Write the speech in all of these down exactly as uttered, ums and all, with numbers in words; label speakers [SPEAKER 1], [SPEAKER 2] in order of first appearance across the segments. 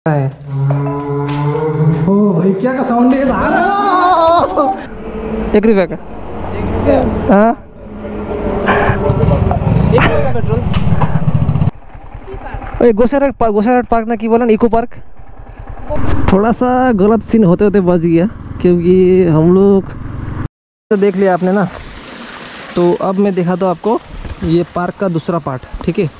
[SPEAKER 1] है। ओ भाई क्या का साउंड है भाई। एक रुपये का हाँ गोसाइरहाट पार्क गोसाइरहाट पार्क ना की बोला इको पार्क। थोड़ा सा गलत सीन होते होते बच गया क्योंकि हम लोग तो देख लिया आपने ना, तो अब मैं दिखा दूँ आपको ये पार्क का दूसरा पार्ट। ठीक है,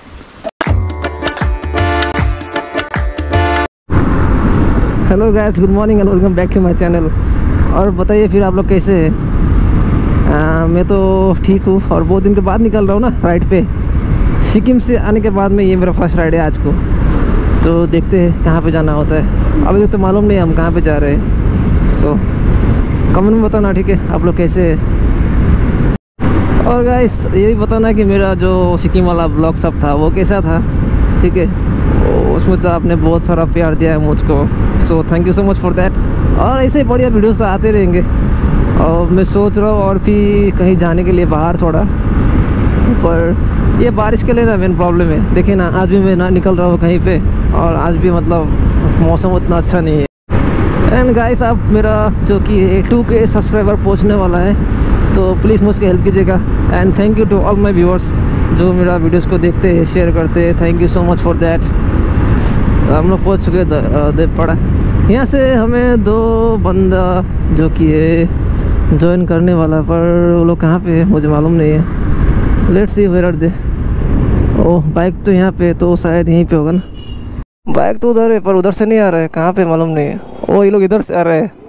[SPEAKER 1] hello guys, good morning and welcome back to my channel. और बताइए फिर आप लोग कैसे हैं? मैं तो ठीक हूँ और बहुत दिन के बाद निकल रहा हूँ ना राइड पे। सिक्किम से आने के बाद में ये मेरा फर्स्ट राइड है आज को, तो देखते हैं कहाँ पे जाना होता है। अभी तो मालूम नहीं हम कहाँ पे जा रहे हैं। सो कमेंट में बताना, ठीक है, आप लोग कैसे हैं। और गाइस ये भी बताना कि मेरा जो सिक्किम वाला ब्लॉग सब था वो कैसा था। ठीक है, उसमें तो आपने बहुत सारा प्यार दिया है मुझको, so thank you so much for that. और ऐसे बढ़िया वीडियोस तो आते रहेंगे। और मैं सोच रहा हूँ और भी कहीं जाने के लिए बाहर थोड़ा, पर ये बारिश के लिए ना मेन प्रॉब्लम है। देखिए ना, आज भी मैं ना निकल रहा हूँ कहीं पे और आज भी मतलब मौसम उतना अच्छा नहीं है। एंड गाइस, आप मेरा जो कि टू के सब्सक्राइबर पहुँचने वाला है, तो प्लीज़ मुझको हेल्प कीजिएगा। And thank you to all my viewers जो मेरा वीडियोस को देखते हैं, शेयर करते हैं। Thank you so much for that. हम लोग पहुँच चुके हैं देवपाड़ा। यहाँ से हमें दो बंदा जो कि है ज्वाइन करने वाला, पर वो लोग कहाँ पे है मुझे मालूम नहीं है। Let's see where are they. Oh, bike तो यहाँ पे, तो शायद यहीं पे होगा ना। बाइक तो उधर है पर उधर से नहीं आ रहा है, कहाँ पे मालूम नहीं है। ओ, ये लोग इधर से आ रहे हैं।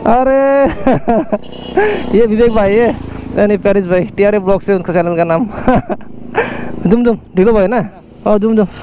[SPEAKER 1] अरे ये विवेक भाई है, नहीं पेरिस भाई, टी आर ए ब्लॉग से उनका चैनल का नाम। दुम दुम ढीलो भाई ना। और दुम दुम।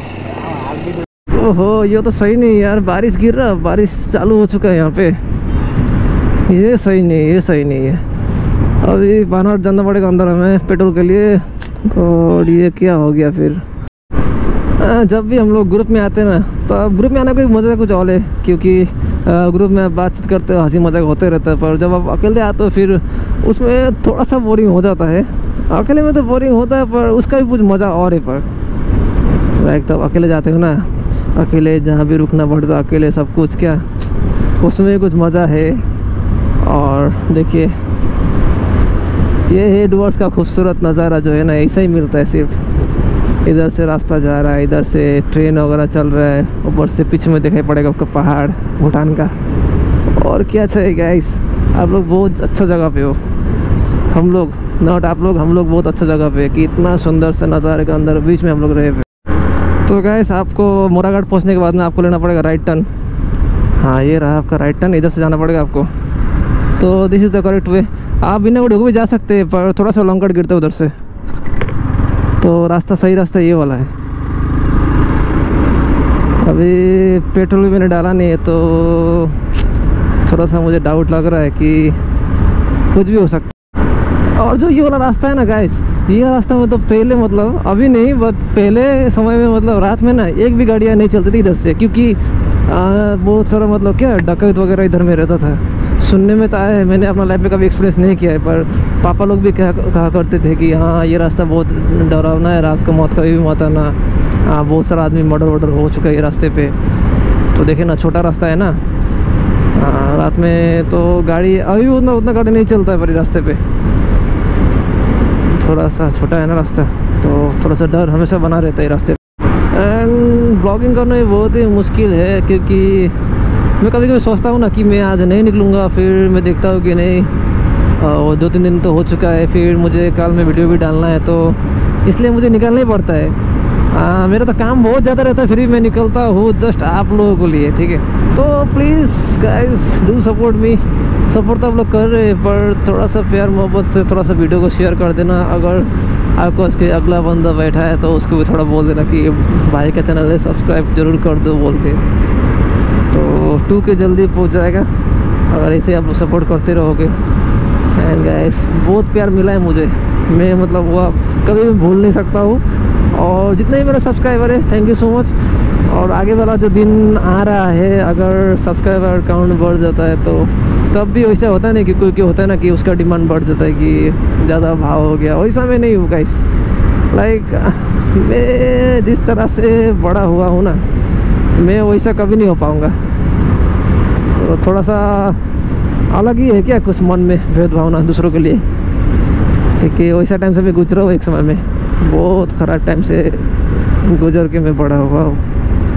[SPEAKER 1] ओहो, ये तो सही नहीं यार, बारिश गिर रहा, बारिश चालू हो चुका है यहाँ पे। ये सही नहीं, ये सही नहीं है। अभी बानर जाना पड़ेगा अंदर हमें पेट्रोल के लिए। और ये क्या हो गया फिर। आ, जब भी हम लोग ग्रुप में आते हैं ना, तो अब ग्रुप में आने का मज़ा कुछ और है, क्योंकि ग्रुप में बातचीत करते हो, हंसी मजाक होते रहता है। पर जब आप अकेले आते हो फिर उसमें थोड़ा सा बोरिंग हो जाता है। अकेले में तो बोरिंग होता है पर उसका भी कुछ मज़ा और है। पर एक तो अकेले जाते हो ना, अकेले जहाँ भी रुकना पड़ता, अकेले सब कुछ, क्या उसमें कुछ मज़ा है। और देखिए ये है डुवर्स का खूबसूरत नज़ारा जो है ना, ऐसा ही मिलता है सिर्फ। इधर से रास्ता जा रहा है, इधर से ट्रेन वगैरह चल रहा है, ऊपर से पीछे में दिखाई पड़ेगा आपका पहाड़ भूटान का। और क्या चाहिए गाइस, आप लोग बहुत अच्छा जगह पे हो। हम लोग नॉट आप लोग हम लोग बहुत अच्छा जगह पे कि इतना सुंदर से नज़ारे के अंदर बीच में हम लोग रहे पे। तो गाइस, आपको मोराघाट पहुंचने के बाद में आपको लेना पड़ेगा राइट टर्न। हाँ, ये रहा आपका राइट टर्न, इधर से जाना पड़ेगा आपको। तो this is the correct way. आप बिना उड़े भी जा सकते हैं पर थोड़ा सा लॉन्ग कट गिरते उधर से, तो रास्ता सही रास्ता ये वाला है। अभी पेट्रोल भी मैंने डाला नहीं है, तो थोड़ा सा मुझे डाउट लग रहा है कि कुछ भी हो सकता है। और जो ये वाला रास्ता है ना गाइस, ये रास्ता में तो पहले मतलब अभी नहीं बट पहले समय में मतलब रात में ना एक भी गाड़ियाँ नहीं चलती थी इधर से, क्योंकि आ, बहुत सारा मतलब क्या डकैत वगैरह इधर में रहता था। सुनने में तो आया है, मैंने अपना लाइफ में कभी एक्सपीरियंस नहीं किया है, पर पापा लोग भी कहा कहा करते थे कि हाँ ये रास्ता बहुत डरावना है, रात को मौत का भी मत आना। हाँ, बहुत सारा आदमी मर्डर वर्डर हो चुका है ये रास्ते पे। तो देखिए ना, छोटा रास्ता है ना। हाँ, रात में तो गाड़ी अभी उतना उतना गाड़ी नहीं चलता है पर रास्ते पे, थोड़ा सा छोटा है ना रास्ता, तो थोड़ा सा डर हमेशा बना रहता है रास्ते पे। एंड ब्लॉगिंग करना भी बहुत ही मुश्किल है, क्योंकि मैं कभी कभी सोचता हूँ ना कि मैं आज नहीं निकलूँगा, फिर मैं देखता हूँ कि नहीं वो दो तीन दिन तो हो चुका है, फिर मुझे कल में वीडियो भी डालना है, तो इसलिए मुझे निकलना ही पड़ता है। आ, मेरा तो काम बहुत ज़्यादा रहता है, फिर भी मैं निकलता हूँ जस्ट आप लोगों के लिए। ठीक है, तो please guys do support me. Support तो आप लोग कर रहे हैं, पर थोड़ा सा प्यार मोहब्बत से थोड़ा सा वीडियो को शेयर कर देना। अगर आपको उसके अगला बंदा बैठा है तो उसको भी थोड़ा बोल देना कि भाई का चैनल है, सब्सक्राइब जरूर कर दो बोल के। तो टू के जल्दी पहुंच जाएगा अगर ऐसे आप सपोर्ट करते रहोगे। एंड गाइस, बहुत प्यार मिला है मुझे, मैं मतलब वो कभी भी भूल नहीं सकता हूँ। और जितने भी मेरे सब्सक्राइबर है, थैंक यू सो मच। और आगे वाला जो दिन आ रहा है, अगर सब्सक्राइबर काउंट बढ़ जाता है तो तब भी वैसा होता नहीं कि कोई कोई होता है ना कि उसका डिमांड बढ़ जाता है कि ज़्यादा भाव हो गया, वैसा मैं नहीं हूँ गाइस। लाइक मैं जिस तरह से बड़ा हुआ हूँ ना, मैं वैसा कभी नहीं हो पाऊँगा। तो थोड़ा सा अलग ही है क्या कुछ मन में भेदभावना दूसरों के लिए, क्योंकि वैसा टाइम से मैं गुजरा हूँ एक समय में, बहुत ख़राब टाइम से गुजर के मैं बड़ा हुआ हूँ।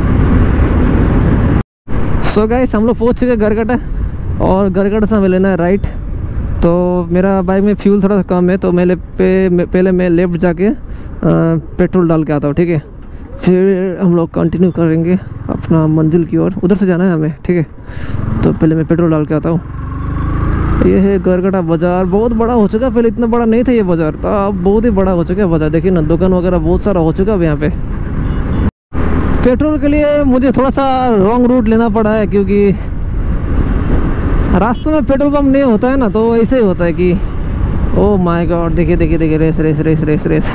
[SPEAKER 1] सो गाइस हम लोग पहुँच चुके गरगटा, और गरगटा से हमें लेना है राइट। तो मेरा बाइक में फ्यूल थोड़ा कम है, तो मैं पे पहले मैं लेफ़्ट जाके आ, पेट्रोल डाल के आता हूँ, ठीक है। फिर हम लोग कंटिन्यू करेंगे अपना मंजिल की ओर, उधर से जाना है हमें, ठीक है। तो पहले मैं पेट्रोल डाल के आता हूँ। ये है गरगटा बाज़ार, बहुत बड़ा हो चुका है, पहले इतना बड़ा नहीं था ये बाज़ार, तो अब बहुत ही बड़ा हो चुका है बाज़ार। देखिए ना, दुकान वगैरह बहुत सारा हो चुका है अब यहाँ पे। पेट्रोल के लिए मुझे थोड़ा सा रॉन्ग रूट लेना पड़ा है, क्योंकि रास्ते में पेट्रोल पंप नहीं होता है ना, तो ऐसे ही होता है कि ओ माय गॉड, देखिए देखिए देखिए race race race race race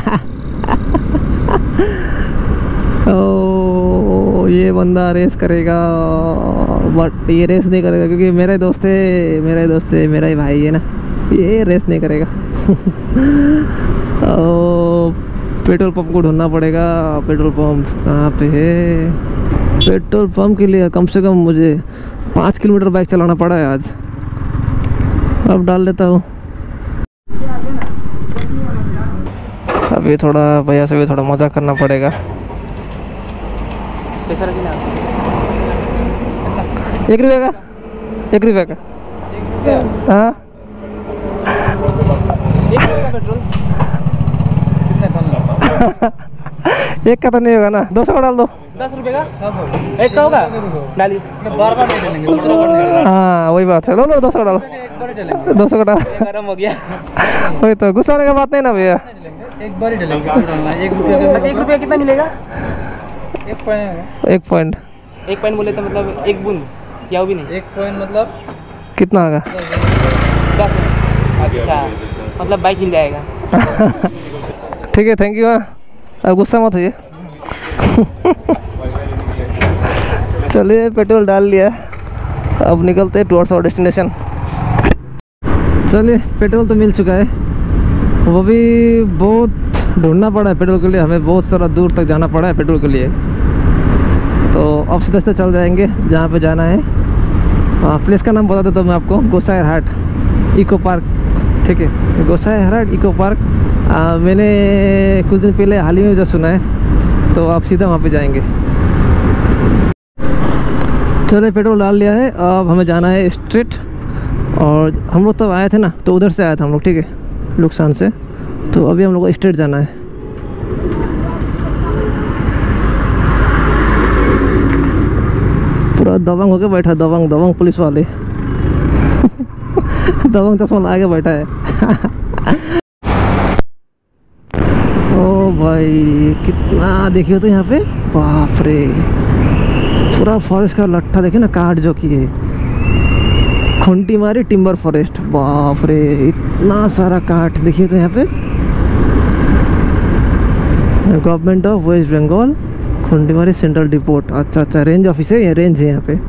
[SPEAKER 1] ओ ये बंदा रेस करेगा, बट ये रेस नहीं करेगा क्योंकि मेरा ही दोस्त है, मेरा ही दोस्त है, मेरा ही भाई है ना, ये रेस नहीं करेगा। ओ पेट्रोल पंप को ढूंढना पड़ेगा। पेट्रोल पंप कहाँ पे है? पेट्रोल पंप के लिए कम से कम मुझे पाँच किलोमीटर बाइक चलाना पड़ा है आज। अब डाल लेता हूँ। अभी थोड़ा भैया से भी थोड़ा मजा करना पड़ेगा। एक रुपये का, एक रुपये का, हाँ एक का तो नहीं होगा ना, दो सौ का डाल दो।
[SPEAKER 2] दस रुपए का एक का होगा, डाली बार बार नहीं डालेंगे।
[SPEAKER 1] हाँ वही बात है, लो लो दो सौ का डालो, दो सौ का डाल।
[SPEAKER 2] गरम हो गया
[SPEAKER 1] वही तो, गुस्सा होने का बात नहीं ना भैया,
[SPEAKER 2] एक बार ही डालेंगे। एक रुपये, अच्छा एक रुपया कितना मिलेगा? एक पॉइंट,
[SPEAKER 1] एक पॉइंट,
[SPEAKER 2] एक पॉइंट बोले तो मतलब एक बूंद या वो भी नहीं, एक पॉइंट मतलब
[SPEAKER 1] कितना होगा?
[SPEAKER 2] दस। अच्छा मतलब बाइक हिल जाएगा।
[SPEAKER 1] ठीक है, थैंक यू। हाँ अब गुस्सा मत होइए। चलिए पेट्रोल डाल लिया, अब निकलते हैं टुवर्ड्स आवर डेस्टिनेशन। चलिए पेट्रोल तो मिल चुका है, वो भी बहुत ढूंढना पड़ा है पेट्रोल के लिए, हमें बहुत सारा दूर तक जाना पड़ा है पेट्रोल के लिए। तो अब सीधे सीधे चल जाएंगे जहाँ पे जाना है। आ, प्लेस का नाम बता देता हूँ मैं आपको, गोसाई हाट इको पार्क, ठीक है। गोसाई हाट इको पार्क आ, मैंने कुछ दिन पहले हाल ही में जो सुना है, तो आप सीधा वहाँ पे जाएंगे। चलो पेट्रोल डाल लिया है, अब हमें जाना है स्ट्रेट। और हम लोग तो आए थे ना, तो उधर से आया था हम लोग, ठीक है, लुक्सान से। तो अभी हम लोग को स्ट्रेट जाना है। पूरा दबंग होके बैठा, दबंग दबंग पुलिस वाले। दबंग चश्मा लगा के बैठा है। ओ भाई कितना देखिए तो यहाँ पे, बाप रे, पूरा फॉरेस्ट का लट्ठा देखे ना, काट जो की है, खुंटी मारी टिम्बर फॉरेस्ट, बाप रे इतना सारा काट देखिए तो यहाँ पे। Government of West Bengal Khuntimari central depot, अच्छा अच्छा रेंज ऑफिस है, ये रेंज है यहाँ पे।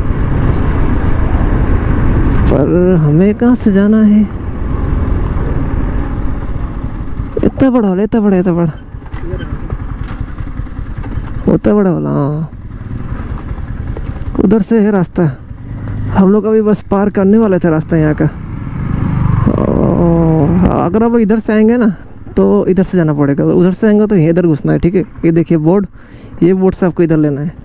[SPEAKER 1] पर हमें कहाँ से जाना है? इतना बड़ा वाला, इतना बड़ा, इतना बड़ा, उतना बड़ा वाला, हाँ उधर से है रास्ता। हम लोग अभी बस पार करने वाले थे रास्ता यहाँ का। अगर आप लोग इधर से आएंगे ना, तो इधर से जाना पड़ेगा, उधर से आएंगे तो इधर घुसना है, ठीक है। ये देखिए बोर्ड, ये बोर्ड से आपको इधर लेना है,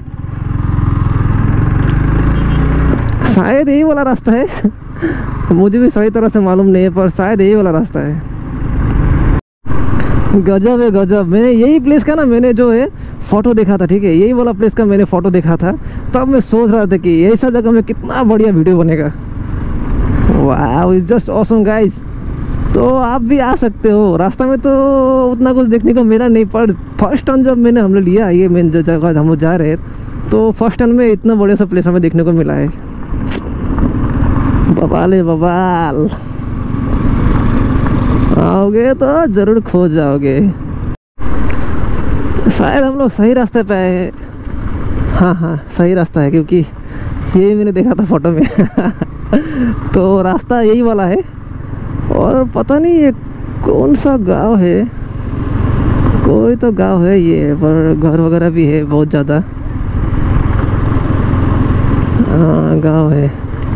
[SPEAKER 1] शायद यही वाला रास्ता है। मुझे भी सही तरह से मालूम नहीं है, पर शायद यही वाला रास्ता है। गजब है गजब। मैंने यही प्लेस का ना, मैंने जो है फ़ोटो देखा था, ठीक है, यही वाला प्लेस का मैंने फ़ोटो देखा था, तब मैं सोच रहा था कि ऐसा जगह में कितना बढ़िया वीडियो बनेगा। वाह इट्स जस्ट ऑसम गाइस। तो आप भी आ सकते हो। रास्ता में तो उतना कुछ देखने को मिला नहीं, पर फर्स्ट टाइम जब मैंने हम लोग लिया ये मेन जो जगह हम लोग जा रहे हैं, तो फर्स्ट टाइम में इतना बढ़िया सा प्लेस हमें देखने को मिला है। बवाल बवाल, आओगे तो ज़रूर खो जाओगे। शायद हम लोग सही रास्ते पे आए। हाँ हाँ सही रास्ता है, क्योंकि यही मैंने देखा था फोटो में। तो रास्ता यही वाला है। और पता नहीं ये कौन सा गांव है, कोई तो गांव है ये, पर घर वगैरह भी है बहुत ज़्यादा। हाँ गांव है।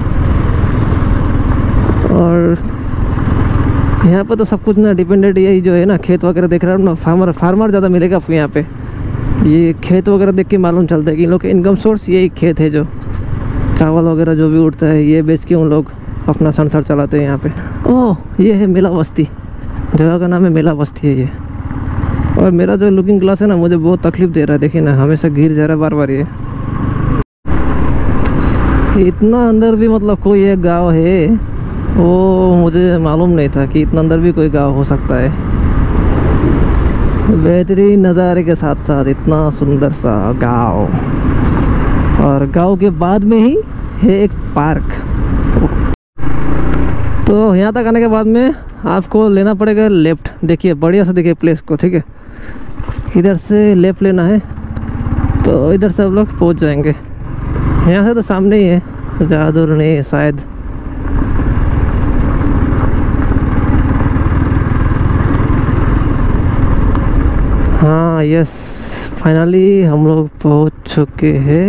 [SPEAKER 1] और यहाँ पर तो सब कुछ ना डिपेंडेंट यही जो है ना, खेत वगैरह देख रहे हो ना, फार्मर फार्मर ज़्यादा मिलेगा आपको यहाँ पे। ये खेत वगैरह देख के मालूम चलता है कि इन लोग का इनकम सोर्स यही खेत है। जो चावल वगैरह जो भी उठता है ये बेच के उन लोग अपना संसार चलाते हैं यहाँ पे। ओह ये है मेला बस्ती, जगह का नाम है मेला बस्ती है ये। और मेरा जो लुकिंग ग्लास है ना मुझे बहुत तकलीफ दे रहा है, देखिए ना हमेशा गिर जा रहा है बार बार। ये इतना अंदर भी मतलब कोई एक गांव है, वो मुझे मालूम नहीं था कि इतना अंदर भी कोई गांव हो सकता है। बेहतरीन नज़ारे के साथ साथ इतना सुंदर सा गांव, और गांव के बाद में ही है एक पार्क। तो यहाँ तक आने के बाद में आपको लेना पड़ेगा लेफ़्ट। देखिए बढ़िया से देखिए प्लेस को, ठीक है। इधर से लेफ़्ट लेना है तो इधर से आप लोग पहुँच जाएंगे। यहाँ से तो सामने ही है, ज़्यादा दूर नहीं है शायद। हाँ यस, फाइनली हम लोग पहुँच चुके हैं।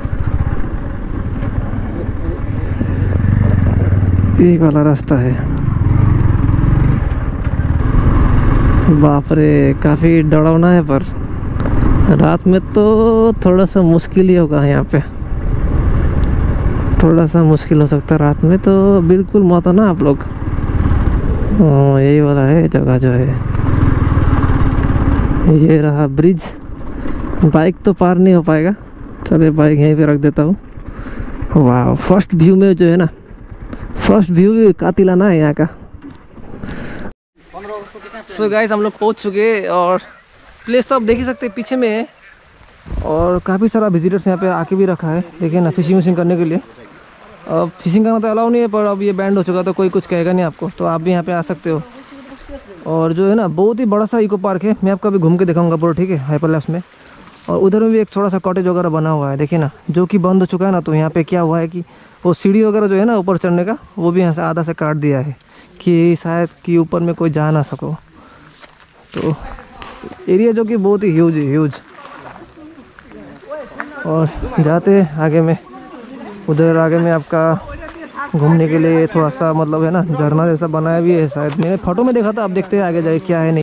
[SPEAKER 1] यही वाला रास्ता है। बाप रे काफ़ी डरावना है, पर रात में तो थोड़ा सा मुश्किल ही होगा यहाँ पे, थोड़ा सा मुश्किल हो सकता है रात में, तो बिल्कुल मत आना आप लोग। यही वाला है जगह जो है। ये रहा ब्रिज, बाइक तो पार नहीं हो पाएगा, चलिए बाइक यहीं पे रख देता हूँ। वाह फर्स्ट व्यू में जो है ना, फर्स्ट व्यू भी कातिलाना है यहाँ का। सो गाइस हम लोग पहुँच चुके हैं, और प्लेस तो आप देख ही सकते हैं पीछे में है, और काफ़ी सारा विजिटर्स यहाँ पे आके भी रखा है, देखिए ना फिशिंग विशिंग करने के लिए। अब फिशिंग करना तो अलाउ नहीं है, पर अब ये बैंड हो चुका तो कोई कुछ कहेगा नहीं आपको, तो आप भी यहाँ पे आ सकते हो। और जो है ना बहुत ही बड़ा सा इको पार्क है, मैं आपको अभी घूम के दिखाऊंगा पूरा, ठीक है, हाइपरलैप्स में। और उधर में भी एक थोड़ा सा कॉटेज वगैरह बना हुआ है, देखिए ना, जो कि बंद हो चुका है ना। तो यहाँ पे क्या हुआ है कि वो सीढ़ी वगैरह जो है ना ऊपर चढ़ने का, वो भी यहाँ से आधा से काट दिया है कि शायद कि ऊपर में कोई जा ना सको। तो एरिया जो कि बहुत ही ह्यूज है, ह्यूज। और जाते आगे में, उधर आगे में आपका घूमने के लिए थोड़ा सा मतलब है ना झरना जैसा बनाया भी है, शायद मैंने फोटो में देखा था। आप देखते हैं आगे जाए क्या है नहीं।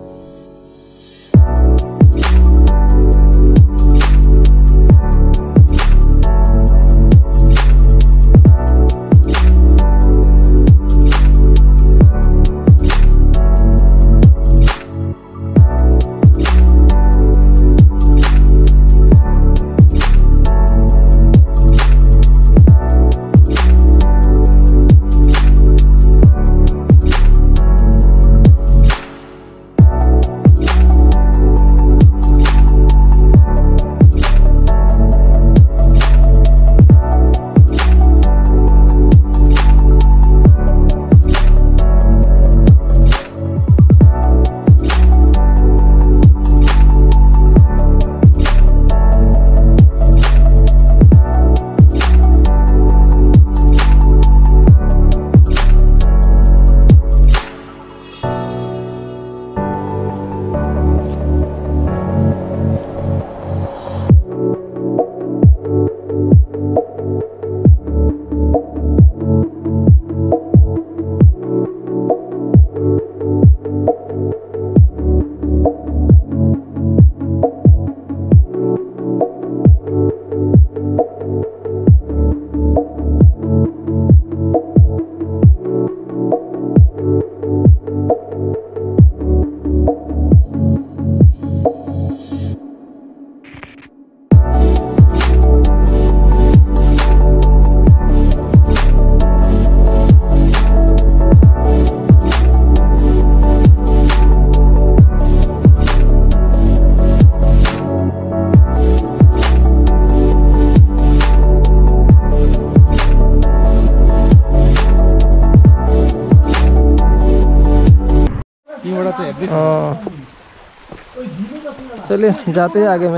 [SPEAKER 1] चलिए जाते हैं आगे में,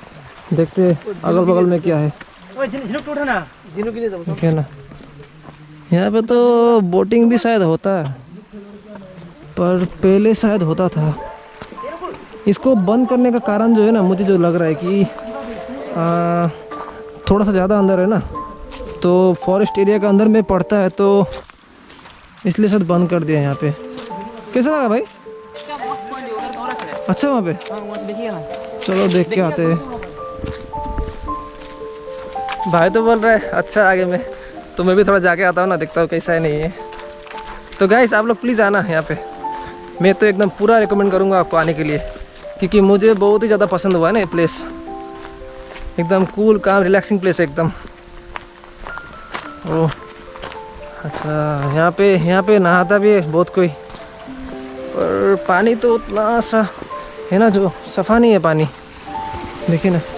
[SPEAKER 1] देखते हैं अगल बगल में क्या है। ठीक है ना, यहाँ पे तो बोटिंग भी शायद होता है, पर पहले शायद होता था। इसको बंद करने का कारण जो है ना, मुझे जो लग रहा है कि आ, थोड़ा सा ज़्यादा अंदर है ना, तो फॉरेस्ट एरिया का अंदर में पड़ता है तो इसलिए सब बंद कर दिया यहाँ पे। कैसा लगा भाई? अच्छा वहाँ पे, चलो देख के आते हैं। भाई तो बोल रहा है अच्छा आगे में, तो मैं भी थोड़ा जाके आता हूँ ना, देखता हूँ कैसा है नहीं है। तो गाइस आप लोग प्लीज़ आना यहाँ पे, मैं तो एकदम पूरा रिकमेंड करूँगा आपको आने के लिए, क्योंकि मुझे बहुत ही ज़्यादा पसंद हुआ है ना ये प्लेस। एकदम कूल काम रिलैक्सिंग प्लेस है एकदम। ओह अच्छा, यहाँ पे यहाँ पे नहाता भी है बहुत कोई, पर पानी तो उतना सा है ना जो सफ़ा नहीं है पानी, देखिए ना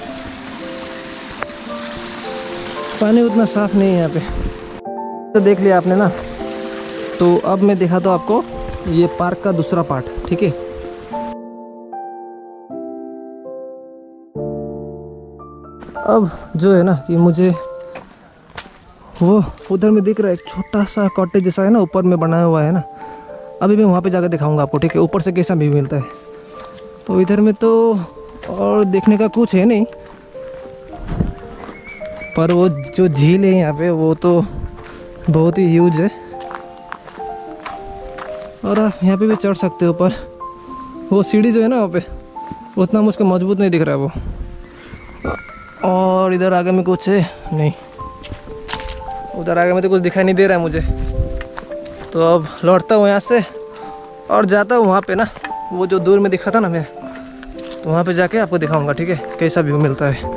[SPEAKER 1] पानी उतना साफ नहीं है यहाँ पे। तो देख लिया आपने ना, तो अब मैं दिखाता हूँ आपको ये पार्क का दूसरा पार्ट, ठीक है। अब जो है ना कि मुझे वो उधर में दिख रहा है एक छोटा सा कॉटेज जैसा है ना, ऊपर में बनाया हुआ है ना, अभी मैं वहाँ पे जाकर दिखाऊंगा आपको, ठीक है, ऊपर से कैसा व्यू मिलता है। तो इधर में तो और देखने का कुछ है नहीं, पर वो जो झील है यहाँ पे वो तो बहुत ही ह्यूज है, और आप यहाँ पे भी चढ़ सकते हो, पर वो सीढ़ी जो है ना वहाँ पे उतना मुझको मजबूत नहीं दिख रहा है वो। और इधर आगे में कुछ है नहीं, उधर आगे में तो कुछ दिखाई नहीं दे रहा है मुझे। तो अब लौटता हूँ यहाँ से और जाता हूँ वहाँ पे ना, वो जो दूर में दिखा था ना मैं, तो वहाँ पे जाके आपको दिखाऊंगा, ठीक है, कैसा व्यू मिलता है।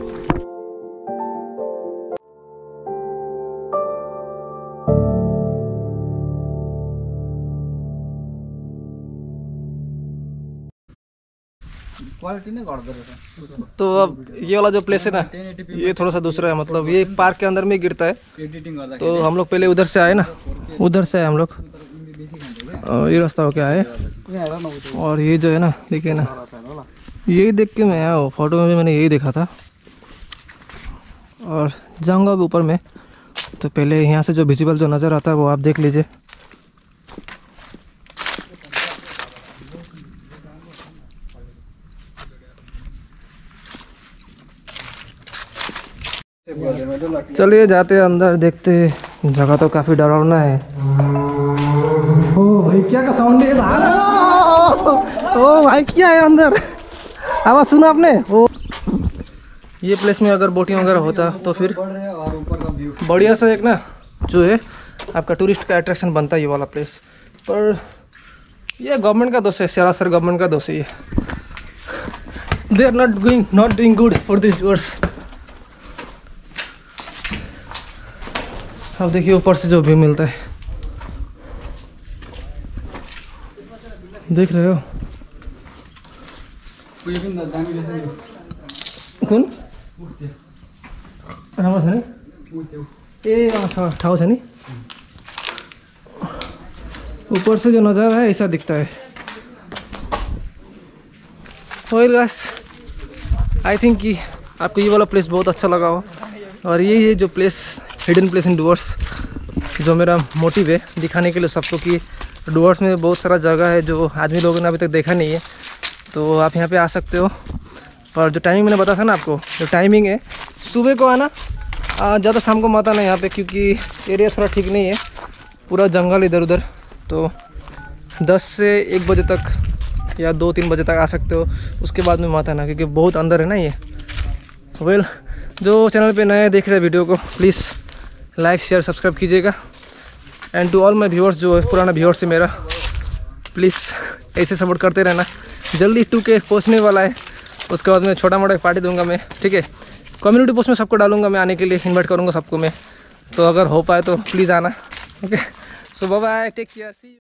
[SPEAKER 1] तो अब ये वाला जो प्लेस है ना, ये थोड़ा सा दूसरा है, मतलब ये पार्क के अंदर में गिरता है। तो हम लोग पहले उधर से आए ना, उधर से आए हम लोग, और ये रास्ता हो क्या है, और ये जो है ना देखिए ना, यही देख के मैं आया, फोटो में भी मैंने यही देखा था, और जाऊंगा अभी ऊपर में। तो पहले यहाँ से जो विजिबल जो नज़र आता है वो आप देख लीजिए। चलिए जाते हैं अंदर, देखते हैं, जगह तो काफ़ी डरावना है। ओ भाई क्या का साउंड है भाई, ओ भाई क्या है अंदर, आवाज़ सुना आपने? ओ ये प्लेस में अगर बोटिंग वगैरह होता तो फिर बढ़िया सा एक ना जो है आपका टूरिस्ट का अट्रैक्शन बनता है ये वाला प्लेस। पर ये गवर्नमेंट का दोष है, सरासर गवर्नमेंट का दोष है ये, they are not going not doing good for this viewers. अब देखिए ऊपर से जो व्यू मिलता है, देख रहे हो? कौन राम्रो छ नि? ए अँ ठाउँ छ नि? ऊपर से जो नज़ारा है ऐसा दिखता है। वेल गाइस, आई थिंक कि आपको ये वाला प्लेस बहुत अच्छा लगा हो, और ये ये जो place hidden place in Dooars जो मेरा मोटिव है दिखाने के लिए सबको, कि डुवर्स में बहुत सारा जगह है जो आदमी लोगों ने अभी तक देखा नहीं है। तो आप यहाँ पे आ सकते हो, पर जो टाइमिंग मैंने बताया था ना आपको, जो टाइमिंग है सुबह को आना, ज़्यादा शाम को मत आना यहाँ पे, क्योंकि एरिया थोड़ा ठीक नहीं है, पूरा जंगल इधर उधर। तो दस से एक बजे तक या दो तीन बजे तक आ सकते हो, उसके बाद में मत आना, क्योंकि बहुत अंदर है ना ये। वेल जो चैनल पे नए देख रहे हैं वीडियो को, प्लीज़ लाइक शेयर सब्सक्राइब कीजिएगा। And to all my viewers, जो पुराना व्यूअर्स है मेरा, प्लीज़ ऐसे सपोर्ट करते रहना। जल्दी टू के पहुँचने वाला है, उसके बाद मैं छोटा मोटा पार्टी दूंगा मैं, ठीक है। कम्युनिटी पोस्ट में सबको डालूंगा मैं, आने के लिए इनवाइट करूंगा सबको मैं। तो अगर हो पाए तो प्लीज़ आना, okay. So bye bye, take care, see you.